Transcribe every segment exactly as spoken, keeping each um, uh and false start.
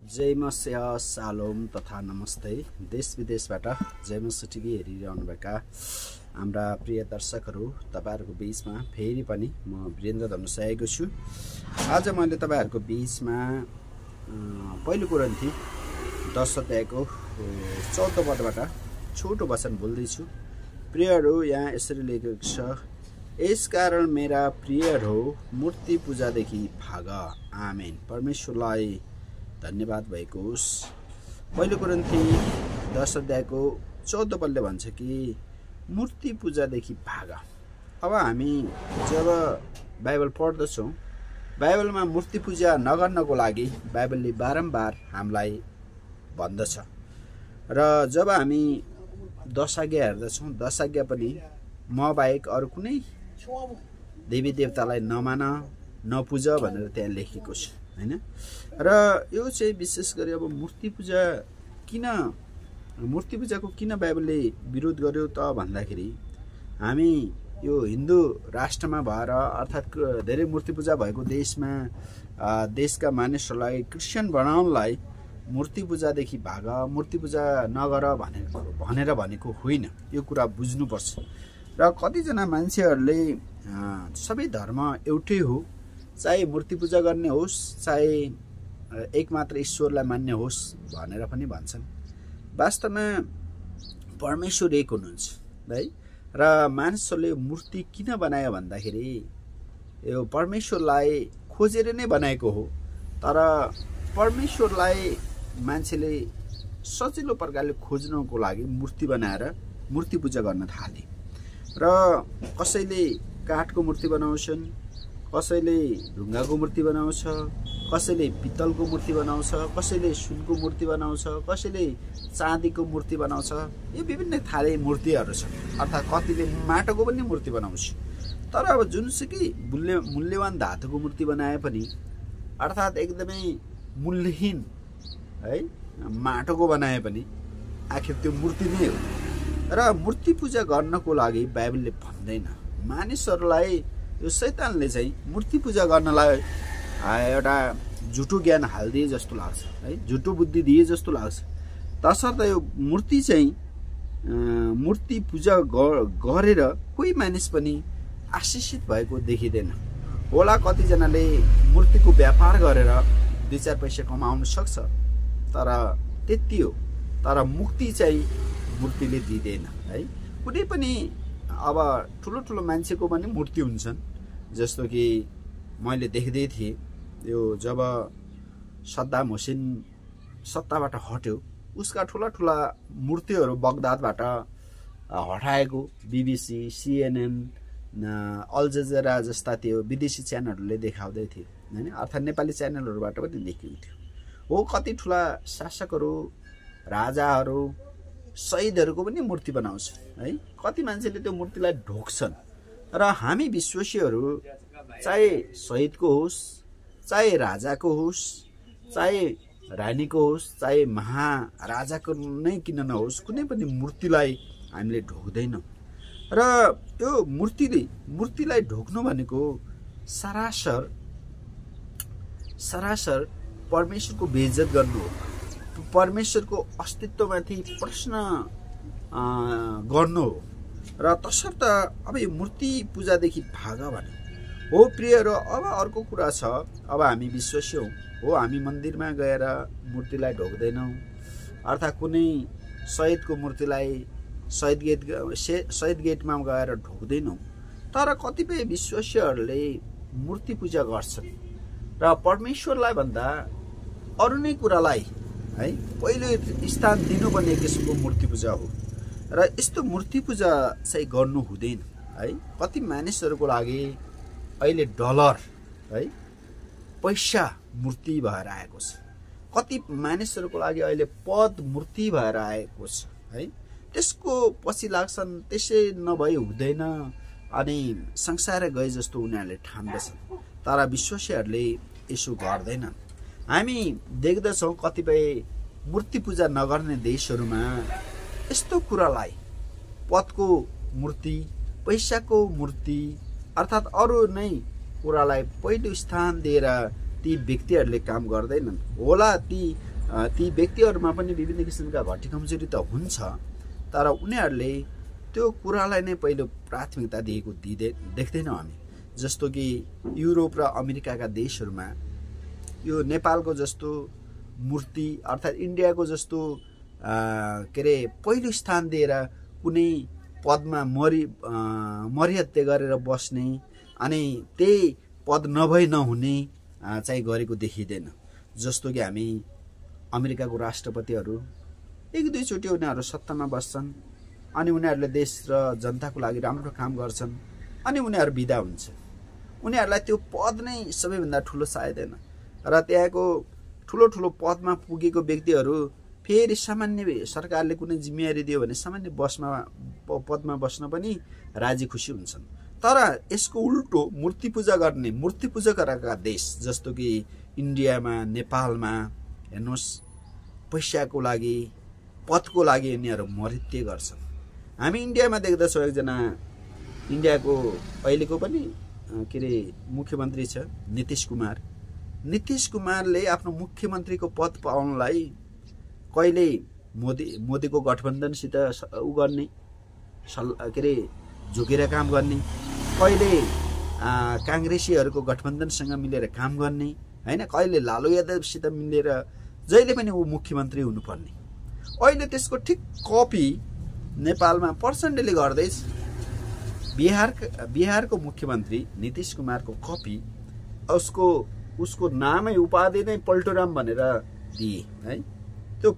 जय मस्या सालोम तथा नमस्ते। देश विदेशबाट जय मस्या टिभी हेरिरहनुभएका हाम्रा प्रिय दर्शकहरू तपाईहरुको बीचमा फेरि पनि म वीरेन्द्र धनुष आएको छु। आज मैले तपाईहरुको बीचमा पहिलो कोरिन्थी दश अध्यायको चौध पदबाट छोटो वचन बोल्दै छु। प्रियहरू, यहाँ यसरी लेखेको छ, यसकारण मेरा प्रियहरू मूर्ति पूजादेखि भाग। आमेन। परमेश्वरलाई धन्यवाद भएको होस्। पहिलो कोरिन्थी दश अध्यायको चौध पदले भन्छ कि मूर्ति पूजादेखि भाग। अब हामी जब बाइबल पढ्दछौँ, बाइबलमा मूर्ति पूजा नगर्नको लागि बाइबलले बारम्बार हामीलाई भन्दछ। र जब हामी दश आज्ञा हेर्दछौँ, दश आज्ञा पनि म बाहेक अरू कुनै देवी देवतालाई नमान, नपूज भनेर त्यहाँ लेखेको छ, हैन? र यो चाहिँ विशेष गरी अब मूर्ति पूजा किन मूर्ति पूजाको किन बाइबलले विरोध गर्यो त भन्दाखेरि, हामी यो हिन्दू राष्ट्रमा भएर अर्थात् धेरै मूर्ति पूजा भएको देशमा देशका मानिसहरूलाई क्रिस्चियन बनाउनलाई मूर्ति पूजादेखि भाग, मूर्ति पूजा नगर भनेर भनेर भनेको होइन। यो कुरा बुझ्नुपर्छ। र कतिजना मान्छेहरूले सबै धर्म एउटै हो, चाहे मूर्ति पूजा गर्ने होस्, चाहे एक मात्र ईश्वरलाई मान्ने होस् भनेर पनि भन्छन्। वास्तवमा परमेश्वर एक हुनुहुन्छ, है? र मानिसहरूले मूर्ति किन बनायो भन्दाखेरि यो परमेश्वरलाई खोजेर नै बनाएको हो। तर परमेश्वरलाई मान्छेले सजिलो प्रकारले खोज्नको लागि मूर्ति बनाएर मूर्ति पूजा गर्न थाले। र कसैले काठको मूर्ति बनाउँछन्, कसैले ढुङ्गाको मूर्ति बनाउँछ, कसैले पित्तलको मूर्ति बनाउँछ, कसैले सुनको मूर्ति बनाउँछ, कसैले चाँदीको मूर्ति बनाउँछ। यो विभिन्न खाले मूर्तिहरू छन्। अर्थात् कतिले माटोको पनि मूर्ति बनाउँछ। तर अब जुनसुकै मूल्य मूल्यवान धातुको मूर्ति बनाए पनि, अर्थात् एकदमै मूल्यहीन, है, माटोको बनाए पनि आखिर त्यो मूर्ति नै हो। र मूर्ति पूजा गर्नको लागि बाइबलले भन्दैन। मानिसहरूलाई यो शैतानले चाहिँ मूर्ति पूजा गर्नलाई एउटा झुटो ज्ञान हालिदिए जस्तो लाग्छ, है, झुटो बुद्धि दिए जस्तो लाग्छ। तसर्थ यो मूर्ति चाहिँ मूर्ति पूजा गरेर कोही मानिस पनि आशिषित भएको देखिँदैन। होला कतिजनाले मूर्तिको व्यापार गरेर दुई चार पैसा कमाउन सक्छ, तर त्यति हो। तर मुक्ति चाहिँ मूर्तिले दिँदैन, है? कुनै पनि अब ठुलो ठुलो मान्छेको पनि मूर्ति हुन्छन्। जस्तो कि मैले देख्दै थिएँ, यो जब सद्दाम हुसेन सत्ताबाट हट्यो, उसका ठुला ठुला मूर्तिहरू बगदादबाट हटाएको बीबीसी, सीएनएन, अल जजिरा जस्ता त्यो विदेशी च्यानलहरूले देखाउँदै थिए, हैन? अर्थात् नेपाली च्यानलहरूबाट पनि देखिन्थ्यो। हो, कति ठुला शासकहरू, राजाहरू, शहीदहरूको पनि मूर्ति बनाउँछ, है? कति मान्छेले त्यो मूर्तिलाई ढोक्छन्। र हामी विश्वासीहरू चाहे शहीदको होस्, चाहे राजाको होस्, चाहे रानीको होस्, चाहे महाराजाको नै किन नहोस्, कुनै पनि मूर्तिलाई हामीले ढोक्दैनौँ। र त्यो मूर्तिले मूर्तिलाई ढोक्नु भनेको सरासर सरासर परमेश्वरको बेइज्जत गर्नु हो, परमेश्वरको अस्तित्वमाथि प्रश्न गर्नु हो। र तसर्थ अब यो मूर्ति पूजादेखि भाग भने हो। प्रियहरू, अब अर्को कुरा छ, अब हामी विश्वासी हौँ, हो, हामी मन्दिरमा गएर मूर्तिलाई ढोक्दैनौँ। अर्थात् कुनै शहीदको मूर्तिलाई शहीद गेट शहीद गेटमा गएर ढोक्दैनौँ। तर कतिपय विश्वासीहरूले मूर्ति पूजा गर्छन् र परमेश्वरलाई भन्दा अरू नै कुरालाई, है, पहिलो स्थान दिनुपर्ने किसिमको मूर्ति पूजा हो। र यस्तो मूर्ति पूजा चाहिँ गर्नु हुँदैन, है? कति मानिसहरूको लागि अहिले डलर, है, पैसा मूर्ति भएर आएको छ। कति मानिसहरूको लागि अहिले पद मूर्ति भएर आएको छ, है? त्यसको पछि लाग्छन्, त्यसै नभई हुँदैन, अनि संसार गए जस्तो उनीहरूले ठान्दछन्। तर विश्वासीहरूले यसो गर्दैनन्। हामी देख्दछौँ कतिपय मूर्ति पूजा नगर्ने देशहरूमा यस्तो कुरालाई, पदको मूर्ति, पैसाको मूर्ति, अर्थात् अरू नै कुरालाई पहिलो स्थान दिएर ती व्यक्तिहरूले काम गर्दैनन्। होला ती ती व्यक्तिहरूमा पनि विभिन्न किसिमका घटी कमजोरी त हुन्छ, तर उनीहरूले त्यो कुरालाई नै पहिलो प्राथमिकता दिएको दिँदै देख्दैनौँ हामी। जस्तो कि युरोप र अमेरिकाका देशहरूमा यो नेपालको जस्तो मूर्ति अर्थात् इन्डियाको जस्तो के अरे पहिलो स्थान दिएर कुनै पदमा मरि मरिहत्या गरेर बस्ने अनि त्यही पद नभई नहुने चाहिँ गरेको देखिँदैन। जस्तो कि हामी अमेरिकाको राष्ट्रपतिहरू एक दुईचोटि उनीहरू सत्तामा बस्छन् अनि उनीहरूले देश र जनताको लागि राम्रो काम गर्छन् अनि उनीहरू बिदा हुन्छ। उनीहरूलाई त्यो पद नै सबैभन्दा ठुलो चाहिँदैन र त्यहाँको ठुलो ठुलो पदमा पुगेको व्यक्तिहरू फेरि सामान्य सरकारले कुनै जिम्मेवारी दियो भने सामान्य बसमा पदमा बस्न पनि राजी खुसी हुन्छन्। तर यसको उल्टो मूर्ति पूजा गर्ने मूर्ति पूजा गरेका देश जस्तो कि इन्डियामा नेपालमा हेर्नुहोस् पैसाको लागि पदको लागि यिनीहरू मरित्य गर्छन्। हामी इन्डियामा देख्दछौँ एकजना इन्डियाको अहिलेको पनि के अरे मुख्यमन्त्री छ नीतिश कुमार। नीतिश कुमारले आफ्नो मुख्यमन्त्रीको पद पाउनलाई कहिले मोदी मोदीको गठबन्धनसित उ गर्ने के अरे झुकेर काम गर्ने, कहिले काङ्ग्रेसीहरूको गठबन्धनसँग मिलेर काम गर्ने हैन, कहिले लालु यादवसित मिलेर जहिले पनि ऊ मुख्यमन्त्री हुनुपर्ने। अहिले त्यसको ठिक कपी नेपालमा प्रचण्डले गर्दैछ। बिहार बिहारको मुख्यमन्त्री नीतिश कुमारको कपी उसको उसको नामै उपाधि नै पल्टुराम भनेर दिए है। त्यो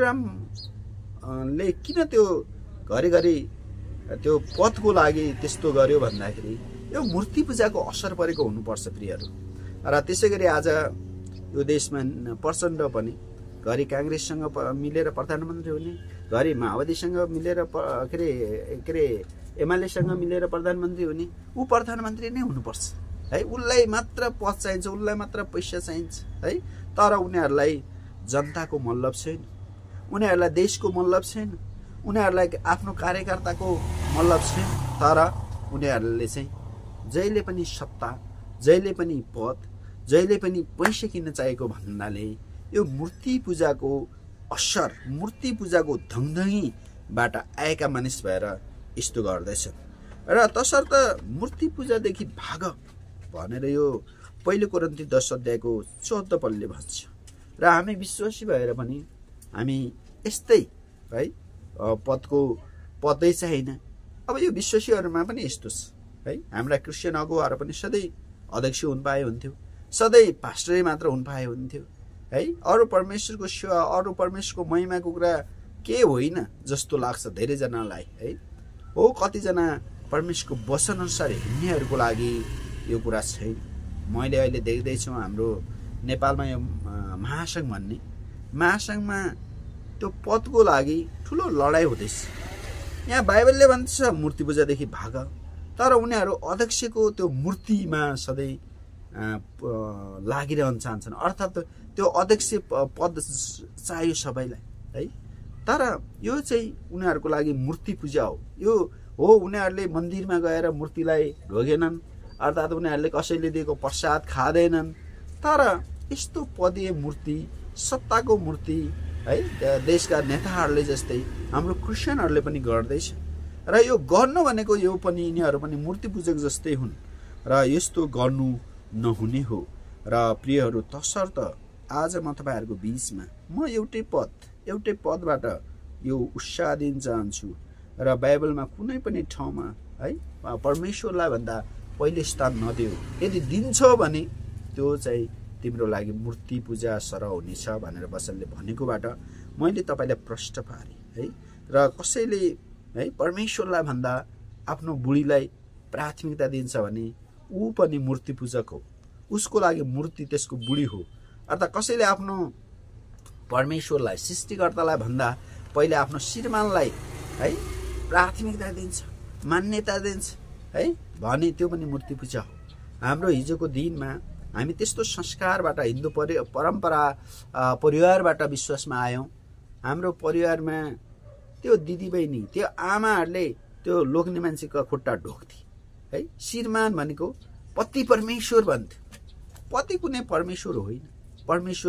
पल्टुरामले किन त्यो घरिघरि त्यो पदको लागि त्यस्तो गर्यो भन्दाखेरि यो मूर्ति पूजाको असर परेको हुनुपर्छ प्रियहरू। र त्यसै गरी आज यो देशमा प्रचण्ड पनि घरि काङ्ग्रेससँग मिलेर प्रधानमन्त्री हुने, घरि माओवादीसँग मिलेर के अरे के अरे एमालेसँग मिलेर प्रधानमन्त्री हुने, ऊ प्रधानमन्त्री नै हुनुपर्छ है। उसलाई मात्र पद चाहिन्छ, उसलाई मात्र पैसा चाहिन्छ है। तर उनीहरूलाई जनताको मतलब छैन, उनीहरूलाई देशको मतलब छैन, उनीहरूलाई आफ्नो कार्यकर्ताको मतलब छैन। तर उनीहरूले चाहिँ जहिले पनि सत्ता, जहिले पनि पद, जहिले पनि पैसा किन्न चाहेको भन्नाले यो मूर्ति पूजाको असर, मूर्ति पूजाको धङधङीबाट आएका मानिस भएर यस्तो गर्दैछन्। र तसर्थ मूर्ति पूजादेखि भाग भनेर यो पहिलो कोरिन्थी दस अध्यायको चौध पदले भन्छ। र हामी विश्वासी भएर पनि हामी यस्तै है पदको पदै छैन। अब यो विश्वासीहरूमा पनि यस्तो छ है। हाम्रा क्रिस्चियन अगुवाहरू पनि सधैँ अध्यक्ष हुन पाए हुन्थ्यो, सधैँ पास्टरै मात्र हुन पाए हुन्थ्यो है। अरू परमेश्वरको सेवा, अरू परमेश्वरको महिमाको कुरा के होइन जस्तो लाग्छ धेरैजनालाई है। हो कतिजना परमेश्वरको वचनअनुसार हिँड्नेहरूको लागि यो कुरा छैन। मैले अहिले देख्दैछु हाम्रो नेपालमा यो महासङ्घ भन्ने महासङ्घमा त्यो पदको लागि ठुलो लडाइँ हुँदैछ। यहाँ बाइबलले भन्छ मूर्ति पूजादेखि भाग, तर उनीहरू अध्यक्षको त्यो मूर्तिमा सधैँ लागिरहन चाहन्छन्। अर्थात् त्यो अध्यक्ष पद चाहियो सबैलाई है। तर यो चाहिँ उनीहरूको लागि मूर्ति पूजा हो। यो हो उनीहरूले मन्दिरमा गएर मूर्तिलाई ढोगेनन्, अर्थात् उनीहरूले कसैले दिएको प्रसाद खाँदैनन्। तर यस्तो पदीय मूर्ति, सत्ताको मूर्ति है देशका नेताहरूले जस्तै हाम्रो क्रिस्चियनहरूले पनि गर्दैछ। र यो गर्नु भनेको यो पनि यिनीहरू पनि मूर्ति पूजक जस्तै हुन् र यस्तो गर्नु नहुने हो। र प्रियहरू तसर्थ आज म तपाईँहरूको बिचमा म एउटै पद एउटै पदबाट यो उत्साह दिन चाहन्छु। र बाइबलमा कुनै पनि ठाउँमा है परमेश्वरलाई भन्दा पहिले स्थान नदियो, यदि दिन्छौ भने त्यो चाहिँ तिम्रो लागि मूर्ति पूजा सरह हुनेछ भनेर वचनले भनेकोबाट मैले तपाईँलाई प्रश्न पारेँ है। र कसैले है परमेश्वरलाई भन्दा आफ्नो बुढीलाई प्राथमिकता दिन्छ भने ऊ पनि मूर्ति पूजक हो, उसको लागि मूर्ति त्यसको बुढी हो। अर्थात् कसैले आफ्नो परमेश्वरलाई सृष्टिकर्तालाई भन्दा पहिले आफ्नो श्रीमानलाई है प्राथमिकता दिन्छ, मान्यता दिन्छ है भने त्यो पनि मूर्ति पूजा हो। हाम्रो हिजोको दिनमा हामी त्यस्तो संस्कारबाट, हिन्दू परि परम्परा परिवारबाट विश्वासमा आयौँ। हाम्रो परिवारमा त्यो दिदीबहिनी, त्यो आमाहरूले त्यो लोग्ने मान्छेको खुट्टा ढोक्थे है। श्रीमान भनेको पति परमेश्वर भन्थ्यो। पति कुनै परमेश्वर होइन, परमेश्वर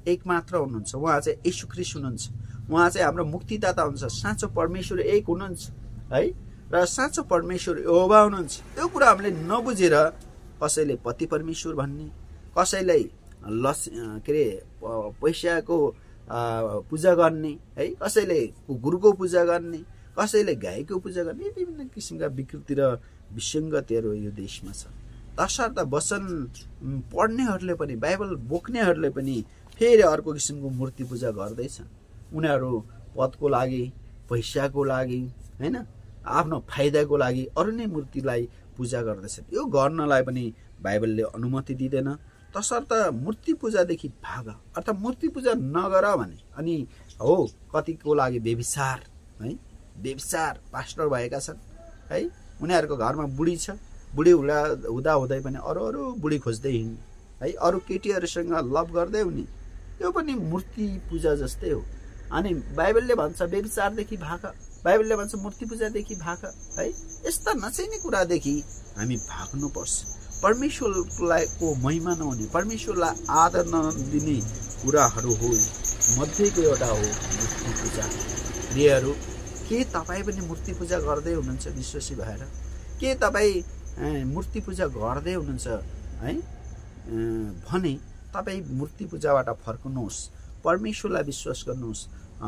एक मात्र हुनुहुन्छ, उहाँ चाहिँ येशू ख्रीष्ट हुनुहुन्छ। उहाँ चाहिँ हाम्रो मुक्तिदाता हुनुहुन्छ। साँचो परमेश्वर एक हुनुहुन्छ है, र साँचो परमेश्वर यहोवा हुनुहुन्छ। त्यो कुरा हामीले नबुझेर कसैले पति परमेश्वर भन्ने, कसैलाई लस के अरे पैसाको पूजा गर्ने है, कसैले कुकुरको पूजा गर्ने, कसैले गाईको पूजा गर्ने, विभिन्न किसिमका विकृति र विसङ्गतिहरू यो देशमा छ। तसर्थ वचन पढ्नेहरूले पनि, बाइबल बोक्नेहरूले पनि फेरि अर्को किसिमको मूर्ति पूजा गर्दैछन्। उनीहरू पदको लागि, पैसाको लागि हैन, आफ्नो फाइदाको लागि अरू नै मूर्तिलाई पूजा गर्दछन्। यो गर्नलाई पनि बाइबलले अनुमति दिँदैन। तसर्थ मूर्ति पूजादेखि भाग, अर्थात् मूर्ति पूजा नगर भने। अनि हो कतिको लागि व्यभिचार है, व्यभिचार पास्टर भएका छन् है, उनीहरूको घरमा बुढी छ, बुढी हुँदा हुँदा हुँदै पनि अरू अरू बुढी खोज्दै हिँड्ने है, अरू केटीहरूसँग लभ गर्दै हुने, त्यो पनि मूर्ति पूजा जस्तै हो। अनि बाइबलले भन्छ व्यभिचारदेखि भाग, बाइबलले भन्छ मूर्ति पूजादेखि भाग है। यस्ता नचाहिने कुरादेखि हामी भाग्नुपर्छ। परमेश्वरलाई को महिमा नहुने, परमेश्वरलाई आदर नदिने कुराहरू हो मध्येको एउटा हो मूर्ति पूजा। प्रियहरू, के तपाईँ पनि मूर्ति पूजा गर्दै हुनुहुन्छ विश्वासी भएर? के तपाईँ मूर्ति पूजा गर्दै हुनुहुन्छ है भने तपाईँ मूर्ति पूजाबाट फर्कनुहोस्, परमेश्वरलाई विश्वास गर्नुहोस्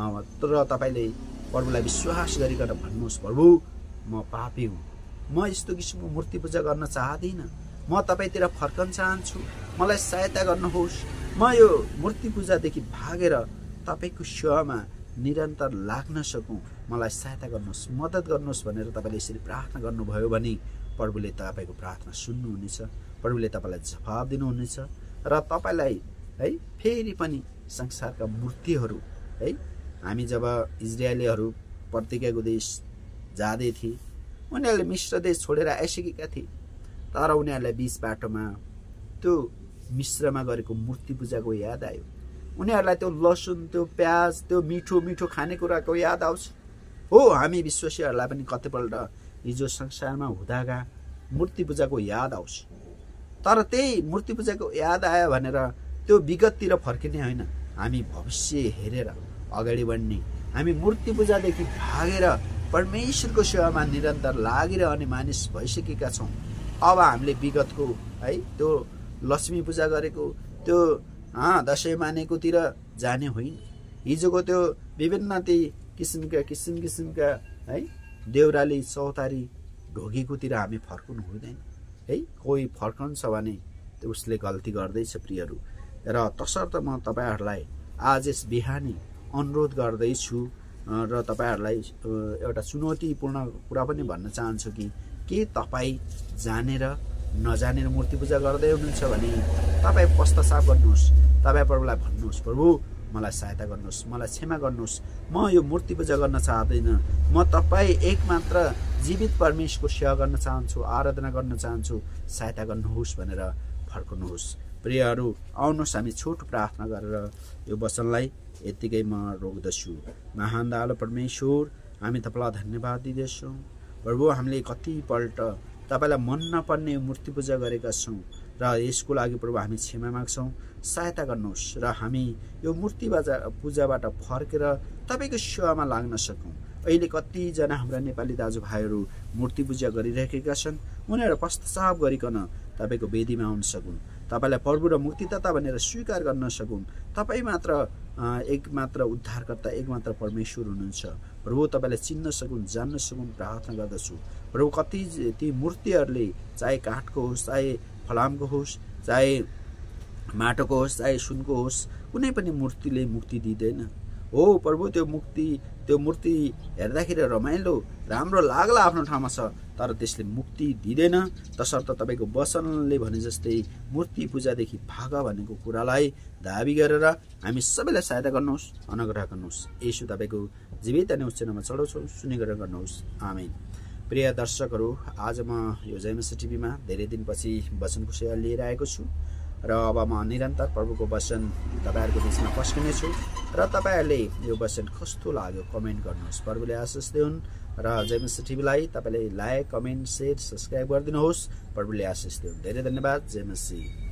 र तपाईँले प्रभुलाई विश्वास गरिकन भन्नुहोस्, प्रभु म पापी हुँ, म यस्तो किसिमको मूर्ति पूजा गर्न चाहदिनँ, म तपाईँतिर फर्कन चाहन्छु, मलाई सहायता गर्नुहोस्, म यो मूर्ति पूजादेखि भागेर तपाईँको सेवामा निरन्तर लाग्न सकूँ, मलाई सहायता गर्नुहोस्, मद्दत गर्नुहोस् भनेर तपाईँले यसरी प्रार्थना गर्नुभयो भने प्रभुले तपाईँको प्रार्थना सुन्नुहुनेछ, प्रभुले तपाईँलाई जवाब दिनुहुनेछ र तपाईँलाई है फेरि पनि संसारका मूर्तिहरू है, हामी जब इजरायलीहरू प्रतिज्ञाको देश जाँदै थिए, उनीहरूले मिश्र देश छोडेर आइसकेका थिए, तर उनीहरूलाई बीच बाटोमा त्यो मिश्रमा गरेको मूर्ति पूजाको याद आयो। उनीहरूलाई त्यो लसुन, त्यो प्याज, त्यो मिठो मिठो खानेकुराको याद आउँछ। हो, हामी विश्वासीहरूलाई पनि कतिपल्ट हिजो संसारमा हुँदाका मूर्ति पूजाको याद आउँछ, तर त्यही मूर्ति पूजाको याद आयो भनेर त्यो विगततिर फर्किने होइन, हामी भविष्य हेरेर अगाडि बढ्ने, हामी मूर्ति पूजादेखि भागेर परमेश्वरको सेवामा निरन्तर लागिरहने मानिस भइसकेका छौँ। अब हामीले विगतको है त्यो लक्ष्मी पूजा गरेको, त्यो दसैँ मानेकोतिर जाने होइन। हिजोको त्यो विभिन्न ती किसिमका किसिम किसिमका है देउराली चौतारी ढोगेकोतिर हामी फर्कनु हुँदैन है। कोही फर्कन्छ भने त्यो उसले गल्ती गर्दैछ प्रियहरू। र तसर्थ म तपाईँहरूलाई आज यस बिहानी अनुरोध गर्दैछु र तपाईँहरूलाई एउटा चुनौतीपूर्ण कुरा पनि भन्न चाहन्छु कि के तपाईँ जानेर नजानेर मूर्ति पूजा गर्दै हुनुहुन्छ भने तपाईँ पश्चाताप गर्नुहोस्, तपाईँ प्रभुलाई भन्नुहोस्, प्रभु मलाई सहायता गर्नुहोस्, मलाई क्षमा गर्नुहोस्, म यो मूर्ति पूजा गर्न चाहदिनँ, म तपाईँ एकमात्र जीवित परमेश्वरको सेवा गर्न चाहन्छु, आराधना गर्न चाहन्छु, सहायता गर्नुहोस् भनेर फर्कनुहोस्। प्रियहरू, आउनुहोस् हामी छोटो प्रार्थना गरेर यो वचनलाई यतिकै म रोक्दछु। महान दयालु परमेश्वर, हामी तपाईँलाई धन्यवाद दिँदैछौँ। प्रभु, हामीले कतिपल्ट तपाईँलाई मन नपर्ने मूर्ति पूजा गरेका छौँ र यसको लागि प्रभु हामी क्षमा माग्छौँ, सहायता गर्नुहोस् र हामी यो मूर्ति बाजा पूजाबाट फर्केर तपाईँको सेवामा लाग्न सकौँ। अहिले कतिजना हाम्रा नेपाली दाजुभाइहरू मूर्ति पूजा गरिरहेका छन्, उनीहरू पश्चाताप गरिकन तपाईँको वेदीमा आउन सकुन्, तपाईँलाई प्रभु र मुक्तिदाता भनेर स्वीकार गर्न सकुन्। तपाईँ मात्र एकमात्र उद्धारकर्ता, एकमात्र परमेश्वर हुनुहुन्छ। प्रभु, तपाईँलाई चिन्न सकुन्, जान्न सकुन् प्रार्थना गर्दछु। प्रभु, कति ती मूर्तिहरूले चाहे काठको होस्, चाहे फलामको होस्, चाहे माटोको होस्, चाहे सुनको होस्, कुनै पनि मूर्तिले मुक्ति दिँदैन। हो प्रभु, त्यो मुक्ति त्यो मूर्ति हेर्दाखेरि रमाइलो राम्रो लाग्ला आफ्नो ठाउँमा छ, तर त्यसले मुक्ति दिँदैन। तसर्थ तपाईँको वचनले भने जस्तै मूर्ति पूजादेखि भाग भनेको कुरालाई दाबी गरेर हामी सबैलाई सहायता गर्नुहोस्, अनुग्रह गर्नुहोस्। यसो तपाईँको जीवित अनि उच्च नाममा चढाउँछौँ, सुनिग्रह गर्नुहोस्, आमेन। प्रिय दर्शकहरू, आज म यो जयमसी टिभीमा धेरै दिनपछि वचनको सेवा लिएर आएको छु र अब म निरन्तर प्रभुको वचन तपाईँहरूको बिचमा पस्किनेछु र तपाईँहरूले यो वचन कस्तो लाग्यो कमेन्ट गर्नुहोस्। प्रभुले आशिष दिउन् र जयमसी टिभीलाई तपाईँले लाइक, कमेन्ट, सेयर, सब्सक्राइब गरिदिनुहोस्। प्रभुले आशिष दिउन्। धेरै धन्यवाद। जयमसी।